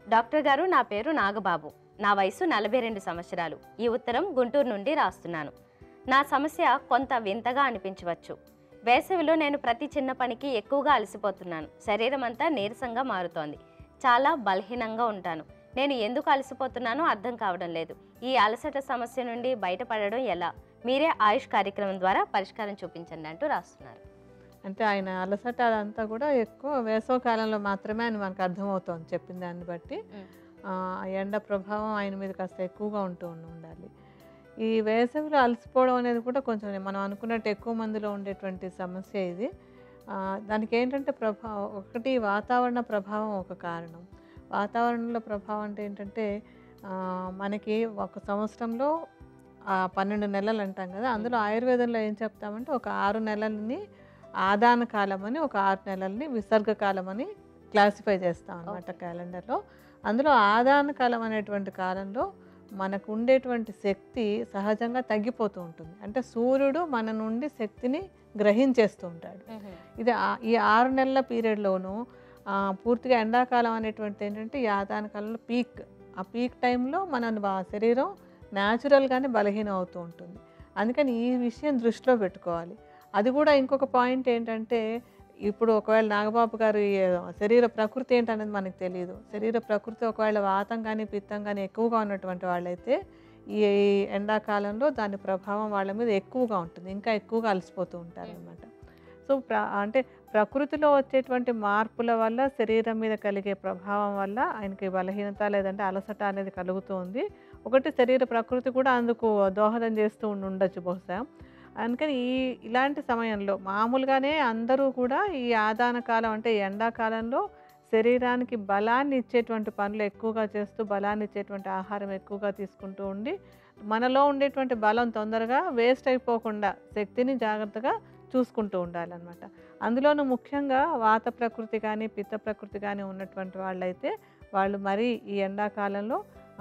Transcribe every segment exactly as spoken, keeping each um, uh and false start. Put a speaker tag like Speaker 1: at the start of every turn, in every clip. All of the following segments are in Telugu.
Speaker 1: డాక్టర్ గారు, నా పేరు నాగబాబు. నా వయసు నలభై రెండు సంవత్సరాలు. ఈ ఉత్తరం గుంటూరు నుండి రాస్తున్నాను. నా సమస్య కొంత వింతగా అనిపించవచ్చు. వేసవిలో నేను ప్రతి చిన్న పనికి ఎక్కువగా అలసిపోతున్నాను. శరీరం అంతా నీరసంగా మారుతోంది. చాలా బలహీనంగా ఉంటాను. నేను ఎందుకు అలసిపోతున్నానో అర్థం కావడం లేదు. ఈ అలసట సమస్య నుండి బయటపడడం ఎలా? మీరే ఆయుష్ కార్యక్రమం ద్వారా పరిష్కారం చూపించండి అంటూ రాస్తున్నారు.
Speaker 2: అంటే ఆయన అలసట అదంతా కూడా ఎక్కువ వేసవ కాలంలో మాత్రమే అని మనకు అర్థమవుతోంది చెప్పిన దాన్ని బట్టి. ఆ ఎండ ప్రభావం ఆయన మీద కాస్త ఎక్కువగా ఉంటూ ఉండాలి. ఈ వేసవిలో అలసిపోవడం అనేది కూడా కొంచెం మనం అనుకున్నట్టు ఎక్కువ మందిలో ఉండేటువంటి సమస్య ఇది. దానికి ఏంటంటే ప్రభావం ఒకటి వాతావరణ ప్రభావం ఒక కారణం. వాతావరణంలో ప్రభావం అంటే ఏంటంటే మనకి ఒక సంవత్సరంలో పన్నెండు నెలలు అంటాం కదా, అందులో ఆయుర్వేదంలో ఏం చెప్తామంటే ఒక ఆరు నెలలని ఆదాన కాలం అని, ఒక ఆరు నెలల్ని విసర్గ కాలం అని క్లాసిఫై చేస్తాం అన్నమాట క్యాలెండర్లో. అందులో ఆదాన కాలం అనేటువంటి కాలంలో మనకు ఉండేటువంటి శక్తి సహజంగా తగ్గిపోతూ ఉంటుంది. అంటే సూర్యుడు మన నుండి శక్తిని గ్రహించేస్తూ ఉంటాడు. ఇది ఈ ఆరు నెలల పీరియడ్లోనూ పూర్తిగా ఎండాకాలం అనేటువంటిది ఏంటంటే ఈ ఆదాన కాలంలో పీక్. ఆ పీక్ టైంలో మన శరీరం న్యాచురల్గానే బలహీనం అవుతూ ఉంటుంది. అందుకని ఈ విషయం దృష్టిలో పెట్టుకోవాలి. అది కూడా ఇంకొక పాయింట్ ఏంటంటే, ఇప్పుడు ఒకవేళ నాగబాబు గారు శరీర ప్రకృతి ఏంటనేది మనకు తెలియదు. శరీర ప్రకృతి ఒకవేళ వాతం కానీ పిత్తం కానీ ఎక్కువగా ఉన్నటువంటి వాళ్ళైతే ఈ ఎండాకాలంలో దాని ప్రభావం వాళ్ళ మీద ఎక్కువగా ఉంటుంది, ఇంకా ఎక్కువగా అలసిపోతూ ఉంటారనమాట. సో ప్ర అంటే ప్రకృతిలో వచ్చేటువంటి మార్పుల వల్ల శరీరం మీద కలిగే ప్రభావం వల్ల ఆయనకి బలహీనత లేదంటే అలసట అనేది కలుగుతుంది. ఒకటి శరీర ప్రకృతి కూడా అందుకు దోహదం చేస్తూ ఉండొచ్చు బహుశా. అందుకని ఈ ఇలాంటి సమయంలో మామూలుగానే అందరూ కూడా ఈ ఆదాన కాలం అంటే ఎండాకాలంలో శరీరానికి బలాన్ని ఇచ్చేటువంటి పనులు ఎక్కువగా చేస్తూ బలాన్ని ఇచ్చేటువంటి ఆహారం ఎక్కువగా తీసుకుంటూ ఉండి మనలో ఉండేటువంటి బలం తొందరగా వేస్ట్ అయిపోకుండా శక్తిని జాగ్రత్తగా చూసుకుంటూ ఉండాలన్నమాట. అందులోనూ ముఖ్యంగా వాత ప్రకృతి కానీ పిత్త ప్రకృతి కానీ ఉన్నటువంటి వాళ్ళైతే వాళ్ళు మరీ ఈ ఎండాకాలంలో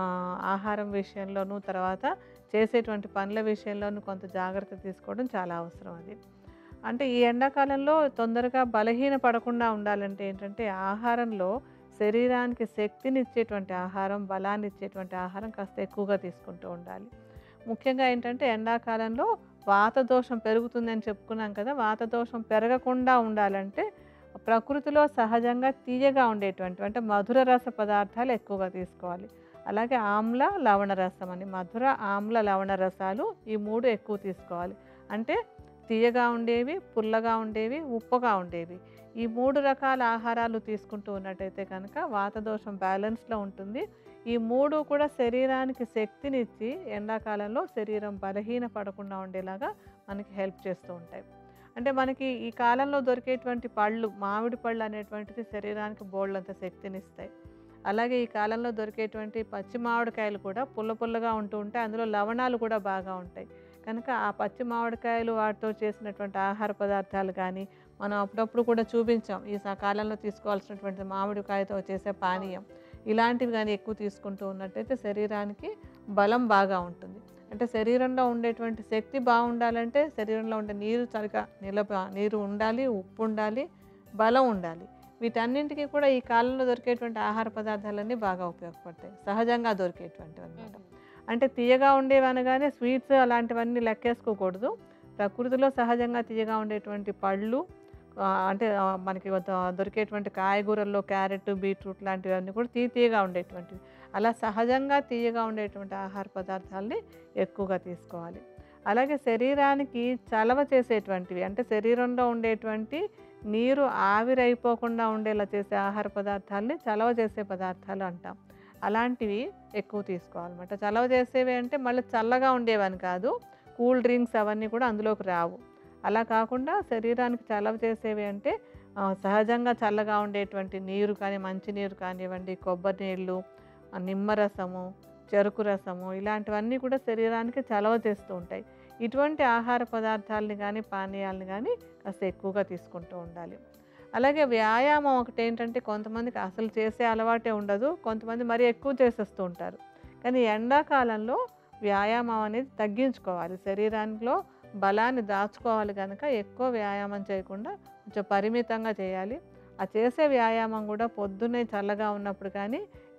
Speaker 2: ఆహారం విషయంలోనూ తర్వాత చేసేటువంటి పనుల విషయంలోనూ కొంత జాగ్రత్త తీసుకోవడం చాలా అవసరం. అది అంటే ఈ ఎండాకాలంలో తొందరగా బలహీన పడకుండా ఉండాలంటే ఏంటంటే ఆహారంలో శరీరానికి శక్తిని ఇచ్చేటువంటి ఆహారం, బలాన్ని ఇచ్చేటువంటి ఆహారం కాస్త ఎక్కువగా తీసుకుంటూ ఉండాలి. ముఖ్యంగా ఏంటంటే ఎండాకాలంలో వాత దోషం పెరుగుతుందని చెప్పుకున్నాం కదా, వాత దోషం పెరగకుండా ఉండాలంటే ప్రకృతిలో సహజంగా తీయగా ఉండేటువంటి అంటే మధుర రస పదార్థాలు ఎక్కువగా తీసుకోవాలి. అలాగే ఆమ్ల లవణ రసం అని మధుర ఆమ్ల లవణ రసాలు ఈ మూడు ఎక్కువ తీసుకోవాలి. అంటే తీయగా ఉండేవి, పుల్లగా ఉండేవి, ఉప్పగా ఉండేవి. ఈ మూడు రకాల ఆహారాలు తీసుకుంటూ ఉన్నట్టయితే కనుక వాతదోషం బ్యాలెన్స్లో ఉంటుంది. ఈ మూడు కూడా శరీరానికి శక్తినిచ్చి ఎండాకాలంలో శరీరం బలహీన పడకుండా ఉండేలాగా మనకి హెల్ప్ చేస్తూ ఉంటాయి. అంటే మనకి ఈ కాలంలో దొరికేటువంటి పళ్ళు, మామిడి పళ్ళు అనేటువంటిది శరీరానికి బోళ్ళంత శక్తినిస్తాయి. అలాగే ఈ కాలంలో దొరికేటువంటి పచ్చి మామిడికాయలు కూడా పుల్ల పుల్లగా ఉంటూ ఉంటాయి, అందులో లవణాలు కూడా బాగా ఉంటాయి. కనుక ఆ పచ్చి మామిడికాయలు వాటితో చేసినటువంటి ఆహార పదార్థాలు కానీ మనం అప్పుడప్పుడు కూడా చూపించాం. ఈ కాలంలో తీసుకోవాల్సినటువంటి మామిడికాయతో చేసే పానీయం ఇలాంటివి కానీ ఎక్కువ తీసుకుంటూ ఉన్నట్టయితే శరీరానికి బలం బాగా ఉంటుంది. అంటే శరీరంలో ఉండేటువంటి శక్తి బాగుండాలంటే శరీరంలో ఉండే నీరు సరిగా నిలబ నీరు ఉండాలి, ఉప్పు ఉండాలి, బలం ఉండాలి. వీటన్నింటికి కూడా ఈ కాలంలో దొరికేటువంటి ఆహార పదార్థాలన్నీ బాగా ఉపయోగపడతాయి, సహజంగా దొరికేటువంటివి అన్నమాట. అంటే తీయగా ఉండేవి అనగానే స్వీట్స్ అలాంటివన్నీ లెక్కేసుకోకూడదు. ప్రకృతిలో సహజంగా తీయగా ఉండేటువంటి పళ్ళు అంటే మనకి దొరికేటువంటి కాయగూరల్లో క్యారెట్, బీట్రూట్ లాంటివన్నీ కూడా తీ తీయగా ఉండేటువంటివి. అలా సహజంగా తీయగా ఉండేటువంటి ఆహార పదార్థాలని ఎక్కువగా తీసుకోవాలి. అలాగే శరీరానికి చలవ చేసేటువంటివి అంటే శరీరంలో ఉండేటువంటి నీరు ఆవిరైపోకుండా ఉండేలా చేసే ఆహార పదార్థాలని చలవ చేసే పదార్థాలు అంటాం. అలాంటివి ఎక్కువ తీసుకోవాలన్నమాట. చలవ చేసేవి అంటే మళ్ళీ చల్లగా ఉండేవని కాదు, కూల్ డ్రింక్స్ అవన్నీ కూడా అందులోకి రావు. అలా కాకుండా శరీరానికి చలవ చేసేవి అంటే సహజంగా చల్లగా ఉండేటువంటి నీరు కానీ, మంచినీరు కానివ్వండి, కొబ్బరి నీళ్ళు, నిమ్మరసము, చెరుకు రసము ఇలాంటివన్నీ కూడా శరీరానికి చలవ చేస్తూ ఉంటాయి. ఇటువంటి ఆహార పదార్థాలని కానీ పానీయాలని కానీ కాస్త ఎక్కువగా తీసుకుంటూ ఉండాలి. అలాగే వ్యాయామం ఒకటి ఏంటంటే కొంతమందికి అసలు చేసే అలవాటే ఉండదు, కొంతమంది మరీ ఎక్కువ చేసేస్తూ ఉంటారు. కానీ ఎండాకాలంలో వ్యాయామం అనేది తగ్గించుకోవాలి. శరీరానిలో బలాన్ని దాచుకోవాలి కనుక ఎక్కువ వ్యాయామం చేయకుండా కొంచెం పరిమితంగా చేయాలి. ఆ చేసే వ్యాయామం కూడా పొద్దున్నే చల్లగా ఉన్నప్పుడు కానీ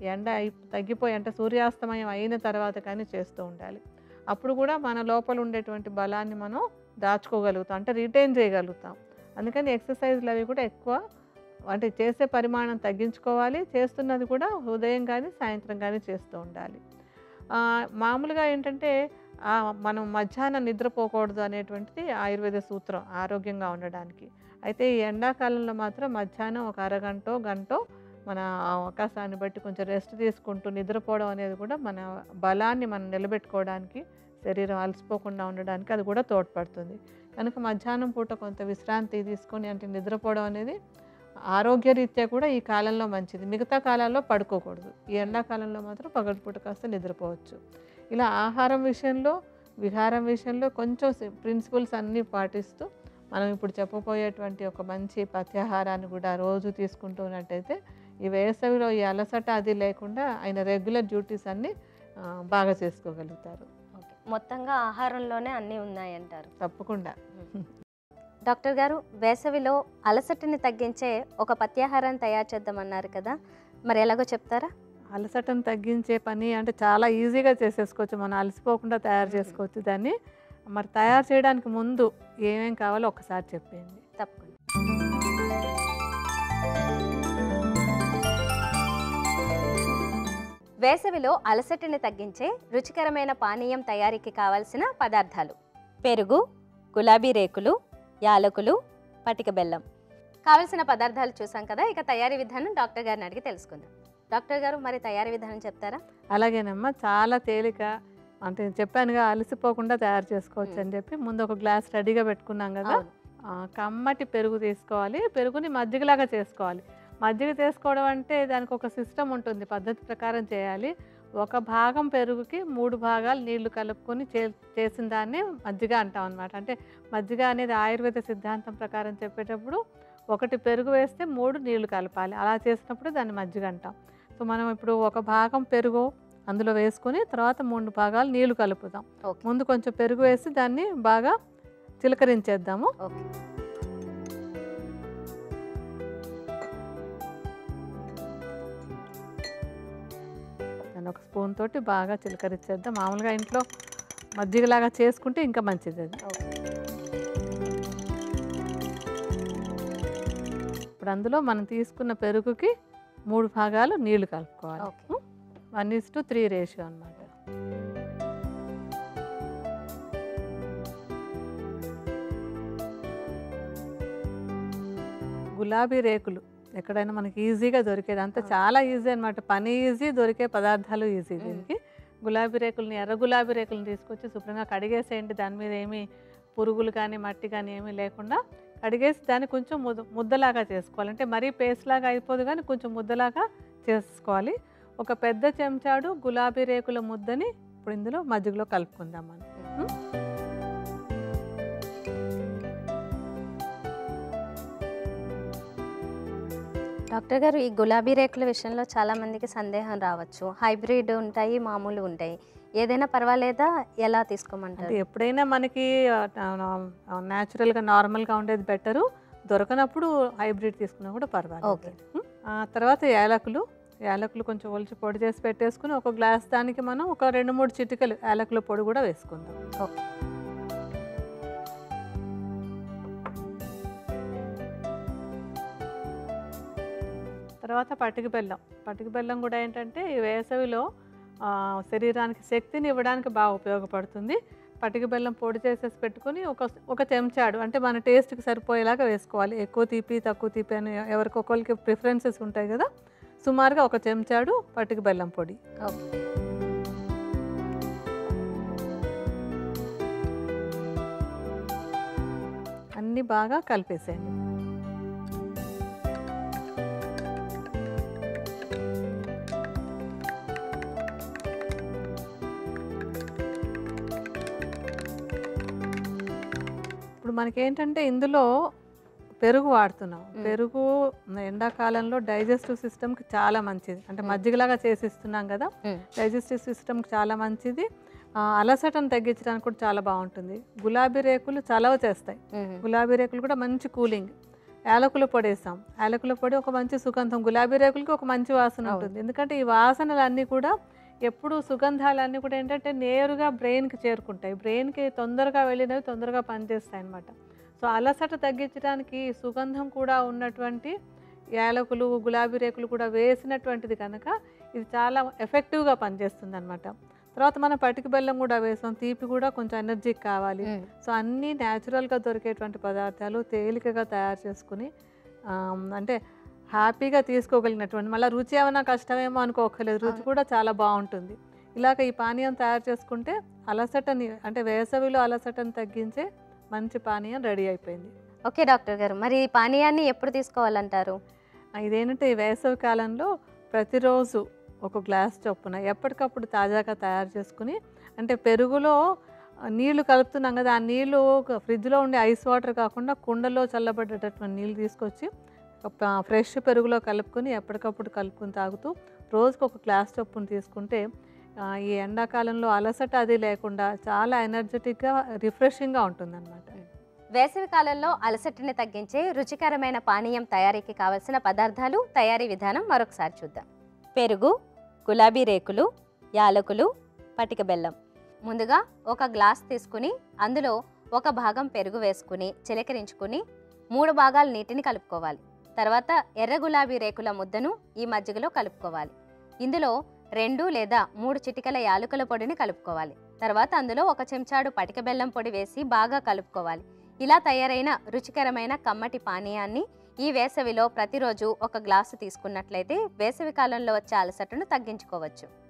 Speaker 2: ఎండ అయి తగ్గిపోయి అంటే సూర్యాస్తమయం అయిన తర్వాత కానీ చేస్తూ ఉండాలి. అప్పుడు కూడా మన లోపల ఉండేటువంటి బలాన్ని మనం దాచుకోగలుగుతాం, అంటే రిటైన్ చేయగలుగుతాం. అందుకని ఎక్సర్సైజ్లు అవి కూడా ఎక్కువ అంటే చేసే పరిమాణం తగ్గించుకోవాలి. చేస్తున్నది కూడా ఉదయం కానీ సాయంత్రం కానీ చేస్తూ ఉండాలి. మామూలుగా ఏంటంటే మనం మధ్యాహ్నం నిద్రపోకూడదు అనేటువంటిది ఆయుర్వేద సూత్రం ఆరోగ్యంగా ఉండడానికి. అయితే ఈ ఎండాకాలంలో మాత్రం మధ్యాహ్నం ఒక అరగంట గంట మన అవకాశాన్ని బట్టి కొంచెం రెస్ట్ తీసుకుంటూ నిద్రపోవడం అనేది కూడా మన బలాన్ని మనం నిలబెట్టుకోవడానికి, శరీరం అలసిపోకుండా ఉండడానికి అది కూడా తోడ్పడుతుంది. కనుక మధ్యాహ్నం పూట కొంత విశ్రాంతి తీసుకొని అంటే నిద్రపోవడం అనేది ఆరోగ్యరీత్యా కూడా ఈ కాలంలో మంచిది. మిగతా కాలాల్లో పడుకోకూడదు. ఈ ఎండాకాలంలో మాత్రం పగటిపూట కాస్త నిద్రపోవచ్చు. ఇలా ఆహారం విషయంలో, విహారం విషయంలో కొంచెం ప్రిన్సిపల్స్ అన్నీ పాటిస్తూ మనం ఇప్పుడు చెప్పబోయేటువంటి ఒక మంచి పథ్యాహారాన్ని కూడా రోజు తీసుకుంటున్నట్టయితే ఈ వేసవిలో ఈ అలసట అది లేకుండా ఆయన రెగ్యులర్ డ్యూటీస్ అన్నీ బాగా చేసుకోగలుగుతారు.
Speaker 1: ఓకే, మొత్తంగా ఆహారంలోనే అన్నీ ఉన్నాయంటారు.
Speaker 2: తప్పకుండా.
Speaker 1: డాక్టర్ గారు, వేసవిలో అలసటని తగ్గించే ఒక పథ్యాహారాన్ని తయారు చేద్దామన్నారు కదా, మరి ఎలాగో చెప్తారా?
Speaker 2: అలసటను తగ్గించే పని అంటే చాలా ఈజీగా చేసేసుకోవచ్చు, మనం అలసిపోకుండా తయారు చేసుకోవచ్చు దాన్ని. మరి తయారు చేయడానికి ముందు ఏమేం కావాలో ఒకసారి చెప్పేయండి.
Speaker 1: తప్పకుండా. వేసవిలో అలసటని తగ్గించే రుచికరమైన పానీయం తయారీకి కావాల్సిన పదార్థాలు: పెరుగు, గులాబీ రేకులు, యాలకులు, పటిక బెల్లం. కావలసిన పదార్థాలు చూసాం కదా, ఇక తయారీ విధానం డాక్టర్ గారిని అడిగి తెలుసుకుందాం. డాక్టర్ గారు, మరి తయారీ విధానం చెప్తారా?
Speaker 2: అలాగేనమ్మా, చాలా తేలిక. అంటే చెప్పానుగా అలసిపోకుండా తయారు చేసుకోవచ్చు అని చెప్పి. ముందు ఒక గ్లాస్ రెడీగా పెట్టుకున్నాం కదా, కమ్మటి పెరుగు తీసుకోవాలి. పెరుగుని మజ్జిగలాగా చేసుకోవాలి. మజ్జిగ చేసుకోవడం అంటే దానికి ఒక సిస్టమ్ ఉంటుంది, పద్ధతి ప్రకారం చేయాలి. ఒక భాగం పెరుగుకి మూడు భాగాలు నీళ్లు కలుపుకొని చే చేసిన దాన్ని మజ్జిగ అంటాం అనమాట. అంటే మజ్జిగ అనేది ఆయుర్వేద సిద్ధాంతం ప్రకారం చెప్పేటప్పుడు ఒకటి పెరుగు వేస్తే మూడు నీళ్లు కలపాలి. అలా చేసినప్పుడు దాన్ని మజ్జిగ అంటాం. సో మనం ఇప్పుడు ఒక భాగం పెరుగు అందులో వేసుకొని తర్వాత మూడు భాగాలు నీళ్లు కలుపుతాం. ముందు కొంచెం పెరుగు వేసి దాన్ని బాగా చిలకరించేద్దాము. దాన్ని ఒక స్పూన్ తోటి బాగా చిలకరించేద్దాం. మామూలుగా ఇంట్లో మజ్జిగలాగా చేసుకుంటే ఇంకా మంచిది అది. ఇప్పుడు అందులో మనం తీసుకున్న పెరుగుకి మూడు భాగాలు నీళ్లు కలుపుకోవాలి. One is to three ratio అనమాట. గులాబీ రేకులు ఎక్కడైనా మనకి ఈజీగా దొరికేది, అంతా చాలా ఈజీ అనమాట. పని ఈజీ, దొరికే పదార్థాలు ఈజీ. దీనికి గులాబీ రేకులని, ఎర్ర గులాబీ రేకులను తీసుకొచ్చి శుభ్రంగా కడిగేసేయండి. దాని మీద ఏమీ పురుగులు కానీ మట్టి కానీ ఏమీ లేకుండా కడిగేసి దాన్ని కొంచెం ముద్ద ముద్దలాగా చేసుకోవాలి. అంటే మరీ పేస్ట్ లాగా అయిపోదు కానీ కొంచెం ముద్దలాగా చేసుకోవాలి. ఒక పెద్ద చెంచాడు గులాబీ రేకుల ముద్దని ఇప్పుడు ఇందులో మజ్జిగలో కలుపుకుందాం మనం.
Speaker 1: డాక్టర్ గారు, ఈ గులాబీ రేకుల విషయంలో చాలామందికి సందేహం రావచ్చు. హైబ్రిడ్ ఉంటాయి, మామూలు ఉంటాయి, ఏదైనా పర్వాలేదా? ఎలా తీసుకోమంటారు?
Speaker 2: ఎప్పుడైనా మనకి న్యాచురల్గా నార్మల్గా ఉండేది బెటరు. దొరకనప్పుడు హైబ్రిడ్ తీసుకున్నా కూడా పర్వాలేదు. తర్వాత యాలకులు యాలకులు కొంచెం ఒలిచి పొడి చేసి పెట్టేసుకుని ఒక గ్లాస్ దానికి మనం ఒక రెండు మూడు చిటికలు యాలకుల పొడి కూడా వేసుకుందాం.
Speaker 1: ఓకే.
Speaker 2: తర్వాత పటిక బెల్లం. పటిక బెల్లం కూడా ఏంటంటే ఈ వేసవిలో శరీరానికి శక్తిని ఇవ్వడానికి బాగా ఉపయోగపడుతుంది. పటిక బెల్లం పొడి చేసేసి పెట్టుకొని ఒక ఒక చెంచాడు అంటే మన టేస్ట్కి సరిపోయేలాగా వేసుకోవాలి. ఎక్కువ తీపి తక్కువ తీపి అని ఎవరికొకరికి ప్రిఫరెన్సెస్ ఉంటాయి కదా, సుమారుగా ఒక చెంచాడు పటిక బెల్లం పొడి. అన్నీ బాగా కలిపేసేయండి. ఇప్పుడు మనకేంటంటే ఇందులో పెరుగు వాడుతున్నాం. పెరుగు ఎండాకాలంలో డైజెస్టివ్ సిస్టమ్కి చాలా మంచిది. అంటే మజ్జిగలాగా చేసిస్తున్నాం కదా, డైజెస్టివ్ సిస్టమ్కి చాలా మంచిది. అలసటను తగ్గించడానికి కూడా చాలా బాగుంటుంది. గులాబీ రేకులు చలవ చేస్తాయి. గులాబీ రేకులు కూడా మంచి కూలింగ్. యాలకుల పొడి వేసాం. యాలకుల పొడి ఒక మంచి సుగంధం, గులాబీ రేకులకి ఒక మంచి వాసన ఉంటుంది. ఎందుకంటే ఈ వాసనలన్నీ కూడా ఎప్పుడు సుగంధాలన్నీ కూడా ఏంటంటే నేరుగా బ్రెయిన్కి చేరుకుంటాయి. బ్రెయిన్కి తొందరగా వెళ్ళినవి తొందరగా పనిచేస్తాయి అన్నమాట. సో అలసట తగ్గించడానికి సుగంధం కూడా ఉన్నటువంటి యాలకులు, గులాబీ రేకులు కూడా వేసినటువంటిది కనుక ఇది చాలా ఎఫెక్టివ్గా పనిచేస్తుంది అనమాట. తర్వాత మనం పటిక బెల్లం కూడా వేసాం. తీపి కూడా కొంచెం ఎనర్జీకి కావాలి. సో అన్నీ న్యాచురల్గా దొరికేటువంటి పదార్థాలు తేలికగా తయారు చేసుకుని అంటే హ్యాపీగా తీసుకోగలిగినటువంటి, మళ్ళీ రుచి ఏమైనా కష్టమేమో అనుకోకలేదు, రుచి కూడా చాలా బాగుంటుంది. ఇలాగ ఈ పానీయం తయారు చేసుకుంటే అలసటని అంటే వేసవిలో అలసటని తగ్గించే మంచి పానీయం రెడీ అయిపోయింది.
Speaker 1: ఓకే డాక్టర్ గారు, మరి ఈ పానీయాన్ని ఎప్పుడు తీసుకోవాలంటారు?
Speaker 2: ఇదేంటంటే ఈ వేసవి కాలంలో ప్రతిరోజు ఒక గ్లాస్ చొప్పున ఎప్పటికప్పుడు తాజాగా తయారు చేసుకుని, అంటే పెరుగులో నీళ్లు కలుపుతున్నాం కదా, ఆ నీళ్లు ఫ్రిడ్జ్లో ఉండే ఐస్ వాటర్ కాకుండా కుండలో చల్లబడ్డేటటువంటి నీళ్ళు తీసుకొచ్చి ఫ్రెష్ పెరుగులో కలుపుకొని ఎప్పటికప్పుడు కలుపుకొని తాగుతూ రోజుకు ఒక గ్లాస్ చొప్పున తీసుకుంటే ఈ ఎండాకాలంలో అలసట అది లేకుండా చాలా ఎనర్జెటిక్గా రిఫ్రెషింగ్గా ఉంటుందన్నమాట.
Speaker 1: వేసవి కాలంలో అలసటని తగ్గించే రుచికరమైన పానీయం తయారీకి కావలసిన పదార్థాలు, తయారీ విధానం మరొకసారి చూద్దాం. పెరుగు, గులాబీ రేకులు, యాలకులు, పటిక బెల్లం. ముందుగా ఒక గ్లాస్ తీసుకుని అందులో ఒక భాగం పెరుగు వేసుకుని చిలకరించుకుని మూడు భాగాలు నీటిని కలుపుకోవాలి. తర్వాత ఎర్ర గులాబీ రేకుల ముద్దను ఈ మజ్జిగలో కలుపుకోవాలి. ఇందులో రెండు లేదా మూడు చిటికల యాలకుల పొడిని కలుపుకోవాలి. తర్వాత అందులో ఒక చెంచాడు పటిక బెల్లం పొడి వేసి బాగా కలుపుకోవాలి. ఇలా తయారైన రుచికరమైన కమ్మటి పానీయాన్ని ఈ వేసవిలో ప్రతిరోజు ఒక గ్లాసు తీసుకున్నట్లయితే వేసవి కాలంలో వచ్చే అలసటను తగ్గించుకోవచ్చు.